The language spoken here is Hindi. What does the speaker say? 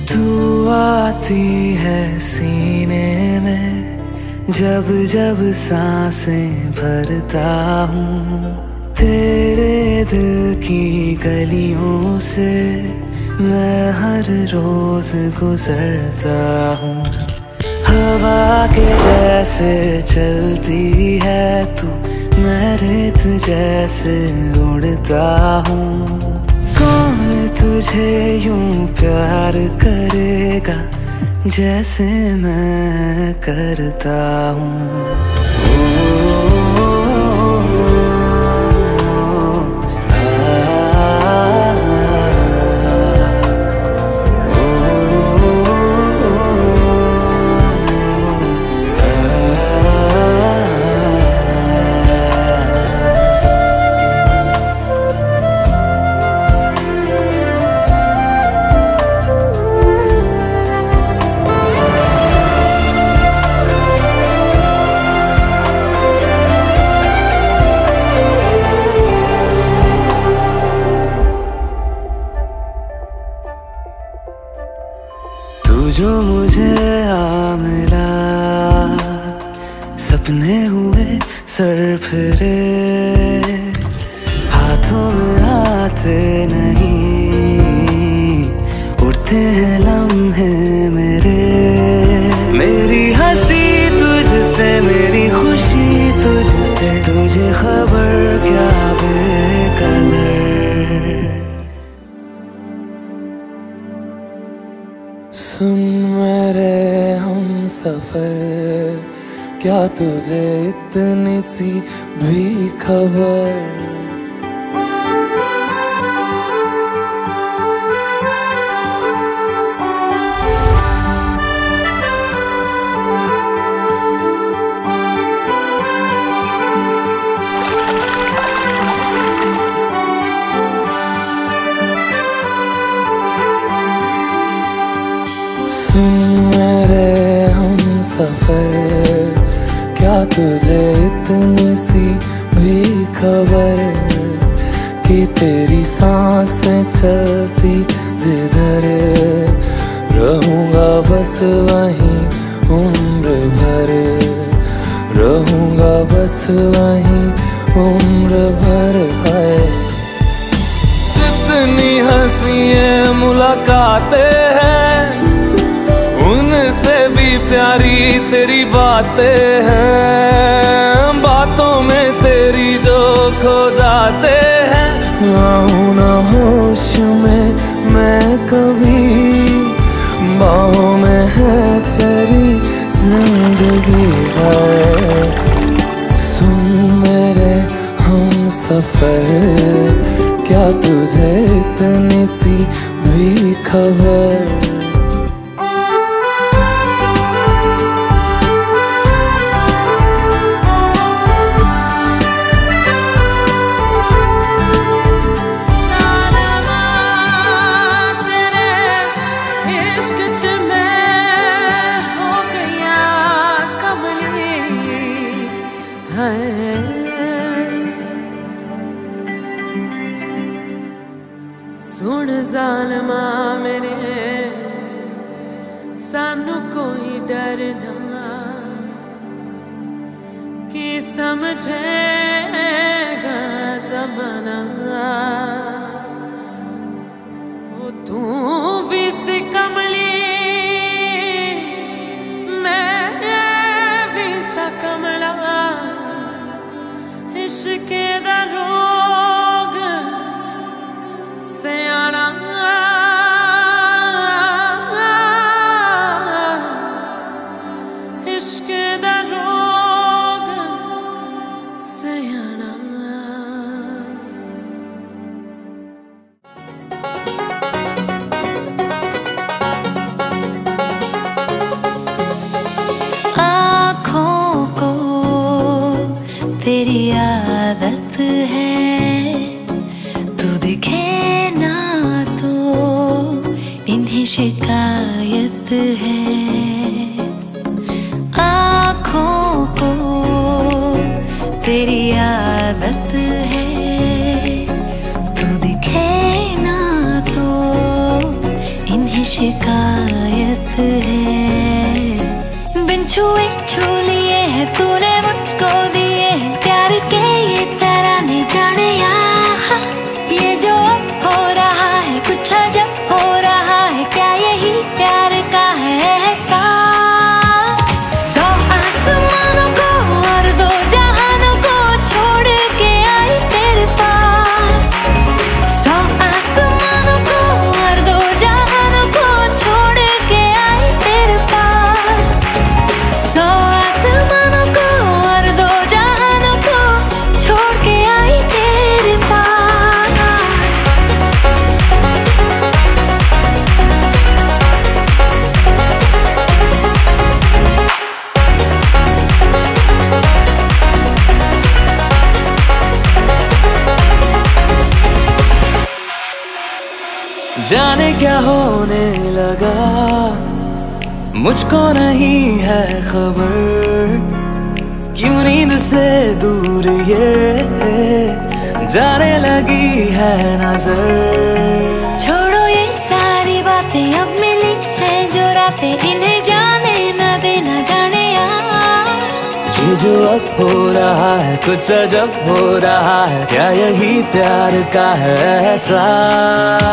तू आती है सीने में, जब जब सांसें भरता हूँ। तेरे दिल की गलियों से मैं हर रोज गुजरता हूँ। हवा के जैसे चलती है तू, मैं रेत जैसे उड़ता हूँ। कौन तुझे यूं प्यार करेगा जैसे मैं करता हूँ। तू जो मुझे आ मिला, सपने हुए सर फिरे, हाथों में आते नहीं, उड़ते हैं लम्हे मेरे। मेरी हंसी तुझसे, मेरी खुशी तुझसे, तुझे खबर क्या बेकदर। सुन मेरे हम सफर, क्या तुझे इतनी सी भी खबर। सुन मेरे हम सफर, क्या तुझे इतनी सी भी खबर कि तेरी सांसें चलती जिधर, रहूंगा बस वहीं उम्र भर, रहूंगा बस वहीं उम्र भर। है जितनी हंसियां मुलाकातें हैं, उनसे भी प्यारी तेरी बातें हैं। बातों में तेरी जो खो जाते हैं, आऊं ना होश में मैं कभी, बाहों में है तेरी जिंदगी है। सुन मेरे हम सफर, क्या तुझे इतनी सी भी खबर। सुन ज़ालिमा मेरे, सानू कोई डर ना, कि समझेगा ज़माना। वो तू भी सी कमली, मैं भी सा कमला, इश्क दा रोग सयाना। इश्क दा रोग सयाना। आँखों को तेरी आदत है, तू दिखे ना तो इन्हें शिकायत है। आँखों को तेरी आदत है, तू दिखे ना तो इन्हें शिकायत है। बिन छुए छू लिए है तूने मुझको दिए है प्यार के ये तराने जाने यहाँ। ये जो हो रहा है कुछ अजब हो रहा है, क्या यही प्यार का है एहसास। सौ आसमानों को और दो जहानों को छोड़ के आई तेरे पास। सौ आसमानों को और दो जहानों को छोड़ के आई तेरे पास। सौ आसमानों को और दो जहानों को छोड़ के आई तेरे पास। जाने क्या होने लगा, मुझको नहीं है खबर। क्यों नींद से दूर ये जाने लगी है नजर। छोड़ो ये सारी बातें, अब मिली है जो रातें, इन्हें जाने न देना जाने यार। ये जो अब हो रहा है कुछ अजब हो रहा है, क्या यही प्यार का है एहसास।